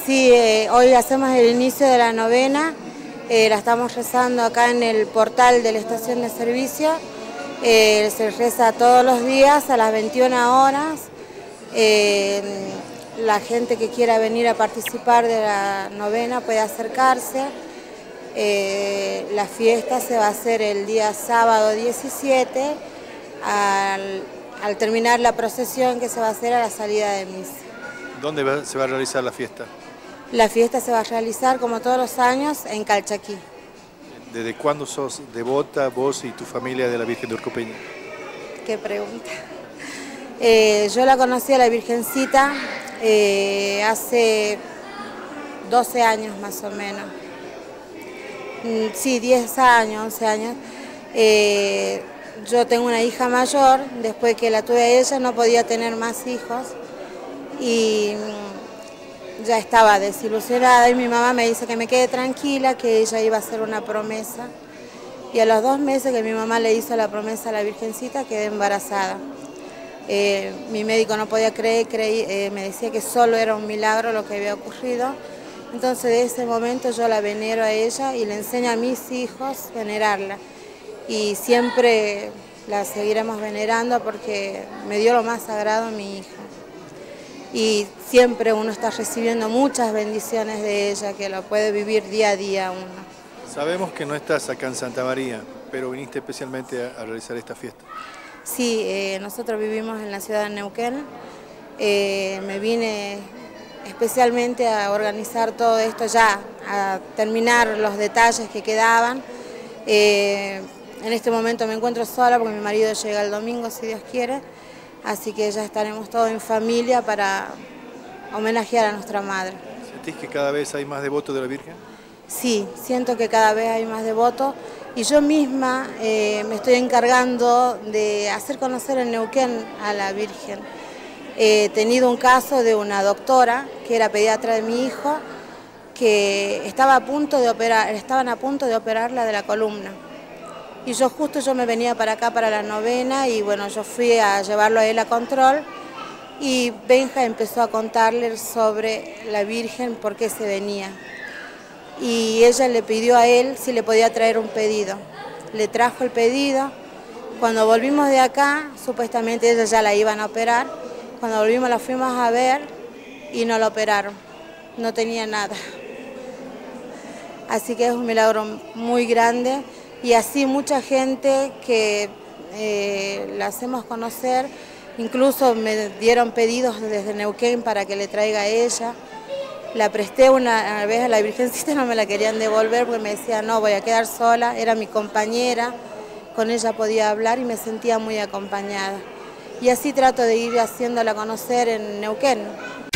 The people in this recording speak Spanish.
Sí, hoy hacemos el inicio de la novena, la estamos rezando acá en el portal de la estación de servicio, se reza todos los días a las 21 horas, la gente que quiera venir a participar de la novena puede acercarse, la fiesta se va a hacer el día sábado 17, al terminar la procesión que se va a hacer a la salida de misa. ¿Dónde se va a realizar la fiesta? La fiesta se va a realizar, como todos los años, en Calchaquí. ¿Desde cuándo sos devota, vos y tu familia, de la Virgen de Urcopeña? Qué pregunta. Yo la conocí a la Virgencita hace 12 años más o menos. Sí, 10 años, 11 años. Yo tengo una hija mayor, después que la tuve a ella no podía tener más hijos y ya estaba desilusionada y mi mamá me dice que me quede tranquila, que ella iba a hacer una promesa. Y a los 2 meses que mi mamá le hizo la promesa a la Virgencita, quedé embarazada. Mi médico no podía creer, me decía que solo era un milagro lo que había ocurrido. Entonces de ese momento yo la venero a ella y le enseño a mis hijos a venerarla. Y siempre la seguiremos venerando porque me dio lo más sagrado a mi hija. Y siempre uno está recibiendo muchas bendiciones de ella, que lo puede vivir día a día uno. Sabemos que no estás acá en Santa María, pero viniste especialmente a realizar esta fiesta. Sí, nosotros vivimos en la ciudad de Neuquén. Me vine especialmente a organizar todo esto ya, a terminar los detalles que quedaban. En este momento me encuentro sola porque mi marido llega el domingo, si Dios quiere. Así que ya estaremos todos en familia para homenajear a nuestra madre. ¿Sentís que cada vez hay más devotos de la Virgen? Sí, siento que cada vez hay más devotos y yo misma me estoy encargando de hacer conocer en Neuquén a la Virgen. He tenido un caso de una doctora que era pediatra de mi hijo que estaban a punto de operarla de la columna. Y yo me venía para acá para la novena y bueno, yo fui a llevarlo a él a control y Benja empezó a contarle sobre la Virgen, por qué se venía. Y ella le pidió a él si le podía traer un pedido. Le trajo el pedido. Cuando volvimos de acá, supuestamente ella ya la iban a operar. Cuando volvimos la fuimos a ver y no la operaron. No tenía nada. Así que es un milagro muy grande. Y así mucha gente que la hacemos conocer, incluso me dieron pedidos desde Neuquén para que le traiga a ella. La presté una vez a la Virgencita, no me la querían devolver porque me decía no, voy a quedar sola, era mi compañera, con ella podía hablar y me sentía muy acompañada. Y así trato de ir haciéndola conocer en Neuquén.